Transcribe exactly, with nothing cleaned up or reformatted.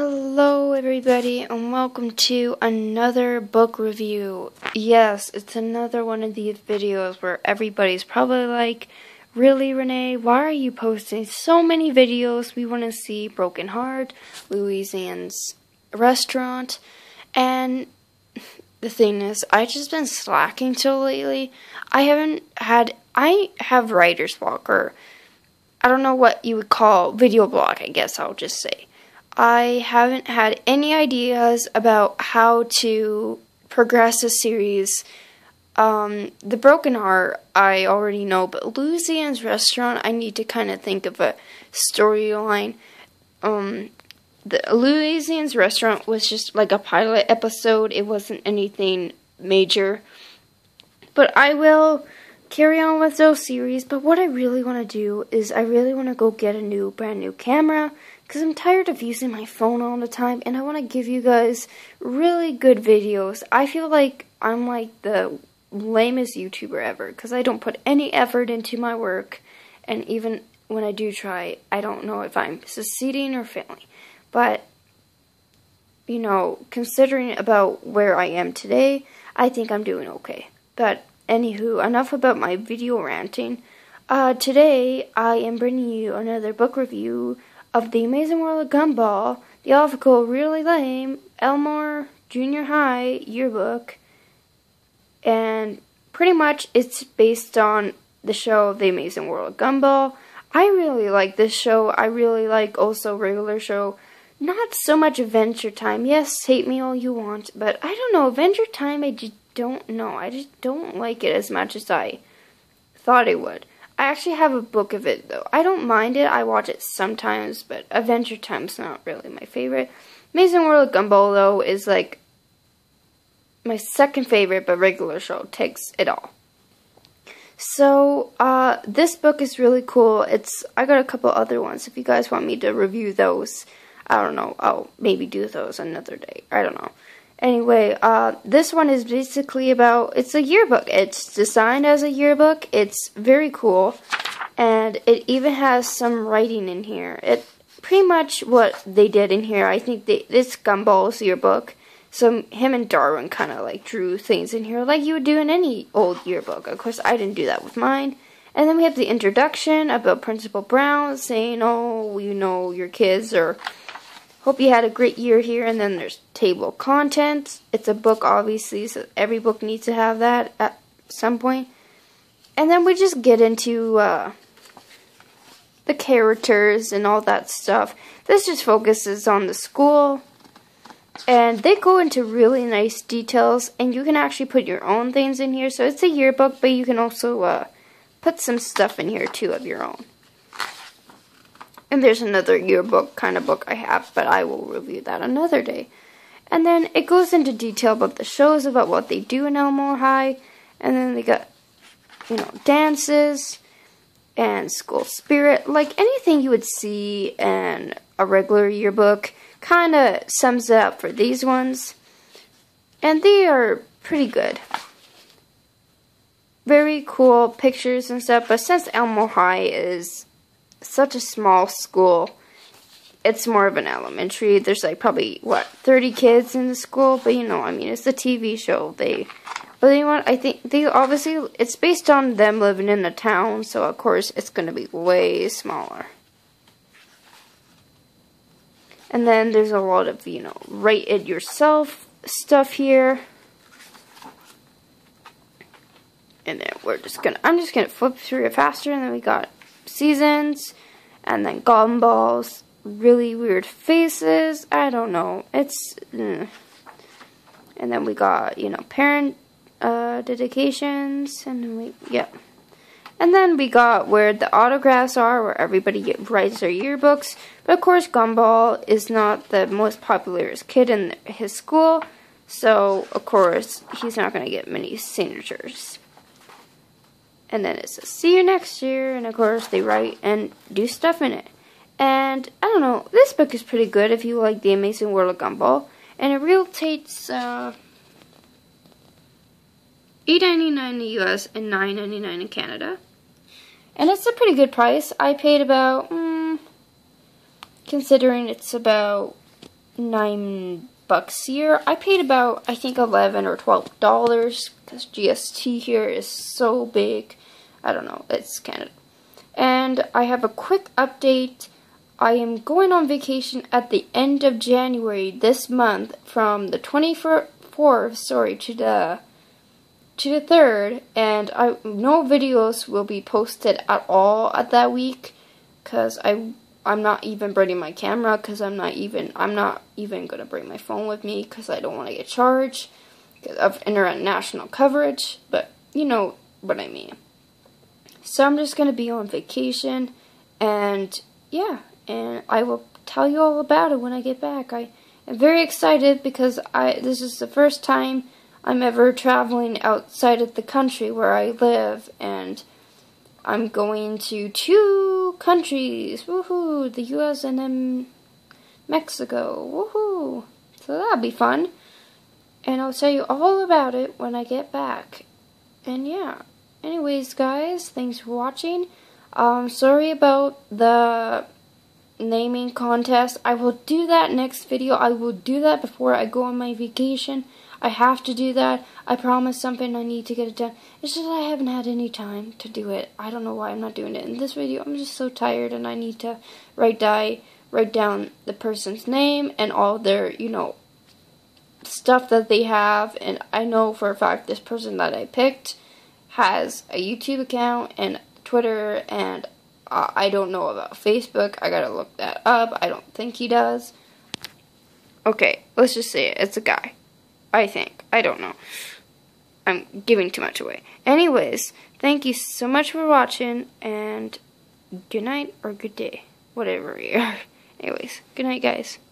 Hello everybody and welcome to another book review. Yes, it's another one of these videos where everybody's probably like, really Renee, why are you posting so many videos? We want to see Broken Heart, Louisiana's Restaurant, and the thing is, I've just been slacking so lately. I haven't had, I have writer's block, or I don't know what you would call video block, I guess I'll just say. I haven't had any ideas about how to progress a series. Um, the Broken Heart, I already know, but Louisiana's Restaurant, I need to kind of think of a storyline. Um, the Louisiana's Restaurant was just like a pilot episode. It wasn't anything major. But I will carry on with those series. But what I really want to do is I really want to go get a new, brand new camera. Because I'm tired of using my phone all the time, and I want to give you guys really good videos. I feel like I'm like the lamest YouTuber ever, because I don't put any effort into my work, and even when I do try, I don't know if I'm succeeding or failing. But, you know, considering about where I am today, I think I'm doing okay. But, anywho, enough about my video ranting. Uh, today, I am bringing you another book review of The Amazing World of Gumball, the Alphabetical Really Lame, Elmore Junior High Yearbook, and pretty much it's based on the show The Amazing World of Gumball. I really like this show. I really like also regular show. Not so much Adventure Time. Yes, hate me all you want, but I don't know. Adventure Time, I just don't know. I just don't like it as much as I thought I would. I actually have a book of it, though. I don't mind it. I watch it sometimes, but Adventure Time's not really my favorite. Amazing World of Gumball, though, is like my second favorite, but regular show takes it all. So, uh, this book is really cool. It's I got a couple other ones. If you guys want me to review those, I don't know. I'll maybe do those another day. I don't know. Anyway, uh, this one is basically about, it's a yearbook. It's designed as a yearbook. It's very cool. And it even has some writing in here. It pretty much what they did in here, I think they, this Gumball's yearbook. So him and Darwin kind of like drew things in here like you would do in any old yearbook. Of course, I didn't do that with mine. And then we have the introduction about Principal Brown saying, oh, you know, your kids are... Hope you had a great year here, and then there's table of contents. It's a book, obviously, so every book needs to have that at some point. And then we just get into uh, the characters and all that stuff. This just focuses on the school, and they go into really nice details, and you can actually put your own things in here. So it's a yearbook, but you can also uh, put some stuff in here, too, of your own. And there's another yearbook kind of book I have, but I will review that another day. And then it goes into detail about the shows, about what they do in Elmore High. And then they got, you know, dances and school spirit. Like anything you would see in a regular yearbook kind of sums it up for these ones. And they are pretty good. Very cool pictures and stuff. But since Elmore High is such a small school, it's more of an elementary. There's like probably what thirty kids in the school, but you know, I mean, it's a T V show. They, but you know what? I think they obviously it's based on them living in the town, so of course it's gonna be way smaller. And then there's a lot of you know write it yourself stuff here. And then we're just gonna I'm just gonna flip through it faster, and then we got seasons, and then gumballs, really weird faces, I don't know, it's, mm. And then we got, you know, parent, uh, dedications, and then we, yeah, and then we got where the autographs are, where everybody get, writes their yearbooks, but of course Gumball is not the most popular kid in his school, so of course he's not going to get many signatures. And then it says, see you next year. And, of course, they write and do stuff in it. And, I don't know, this book is pretty good if you like The Amazing World of Gumball. And it rotates uh, eight ninety-nine in the U S and nine ninety-nine in Canada. And it's a pretty good price. I paid about, mm, considering it's about nine bucks here. I paid about, I think, eleven or twelve dollars because G S T here is so big. I don't know, it's Canada. And I have a quick update. I am going on vacation at the end of January this month, from the twenty-fourth, sorry, to the to the third, and I no videos will be posted at all at that week because I I'm not even bringing my camera because I'm not even I'm not even gonna bring my phone with me because I don't want to get charged because of international coverage. But you know what I mean. So I'm just gonna be on vacation, and yeah, and I will tell you all about it when I get back. I am very excited because I this is the first time I'm ever traveling outside of the country where I live, and I'm going to two countries, woohoo, the U S and then Mexico, woohoo, so that'll be fun, and I'll tell you all about it when I get back. And yeah, anyways guys, thanks for watching. Um, sorry about the naming contest. I will do that next video. I will do that before I go on my vacation. I have to do that. I promise something. I need to get it done. It's just I haven't had any time to do it. I don't know why I'm not doing it in this video. I'm just so tired, and I need to write die write down the person's name and all their, you know, stuff that they have. And I know for a fact this person that I picked has a YouTube account and Twitter, and uh, I don't know about Facebook. I gotta look that up. I don't think he does. Okay, let's just say it. It's a guy. I think. I don't know. I'm giving too much away. Anyways, thank you so much for watching, and good night or good day. Whatever you are. Anyways, good night, guys.